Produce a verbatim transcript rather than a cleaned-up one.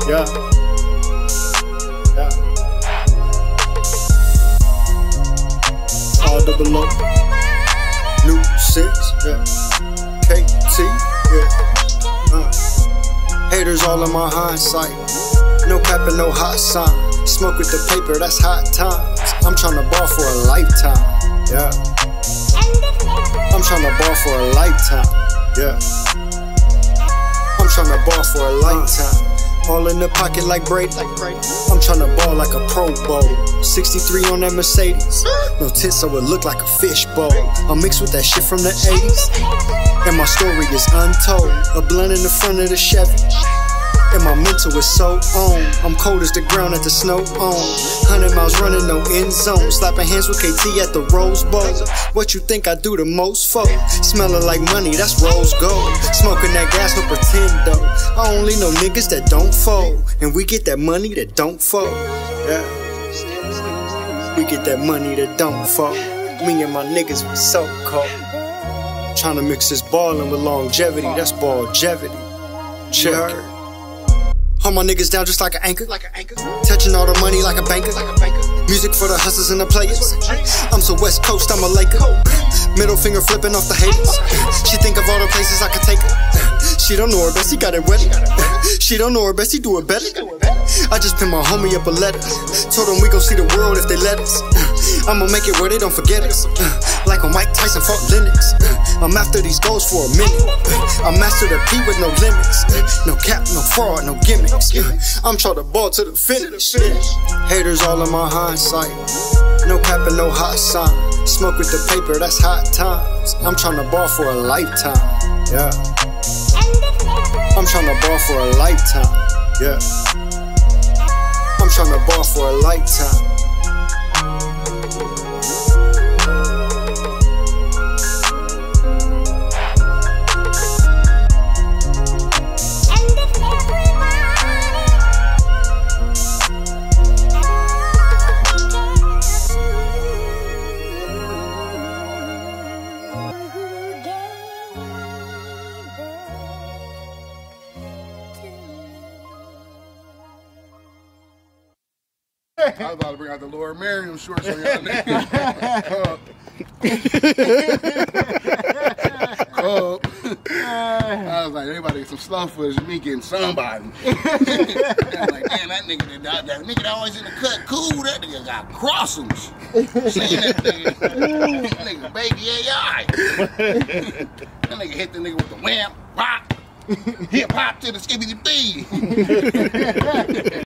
Yeah. Yeah. All double O. Nucents. Yeah. K T. Yeah. Uh. Haters all in my hindsight. No cap and no hot sign. Smoke with the paper, that's hot times. I'm tryna ball for a lifetime. Yeah. I'm tryna ball for a lifetime. Yeah. I'm tryna ball for a lifetime. All in the pocket like Brady. I'm tryna ball like a Pro Bowl. sixty-three on that Mercedes. No tint so it look like a fish bowl. I'm mixed with that shit from the eighties. And my story is untold. A blunt in the front of the Chevy. And my mental is so on. I'm cold as the ground at the snow on. Hundred miles running, no end zone. Slapping hands with K T at the Rose Bowl. What you think I do the most for? Smelling like money, that's rose gold. Smoking that gas, no pretendo. I only know niggas that don't fold. And we get that money that don't fold. Yeah. We get that money that don't fold. Me and my niggas was so cold. Tryna mix this ballin' with longevity, that's ballgevity. Check. Hold my niggas down just like an anchor. Like an anchor. Touching all the money like a banker. Like a banker. Music for the hustlers and the players. I'm so West Coast, I'm a Laker. Middle finger flipping off the haters. She think of all the places I could take her. She don't know her best, he got it ready. She don't know her best, he do it better. I just pinned my homie up a letter. Told him we gon' see the world if they let us. I'ma make it where they don't forget us. Like when Mike Tyson fought Lennox. I'm after these goals for a minute. I mastered a P with no limits. No cap, no fraud, no gimmicks. I'm trying to ball to the finish. Haters all in my hindsight. No cap and no hot sign. Smoke with the paper, that's hot times. I'm trying to ball for a lifetime. Yeah. I'm trying to ball for a lifetime. Yeah. I'm trying to ball for a lifetime. I was about to bring out the Lord Merriam shorts on y'all niggas. uh, I was like, everybody get some slow footage of me getting somebody. I was like, damn, that nigga, that, that nigga that always in the cut cool, that nigga got crossums. Seeing that nigga, that nigga baby A I. That nigga hit the nigga with the wham, rock, hip hop to the skibbity bee.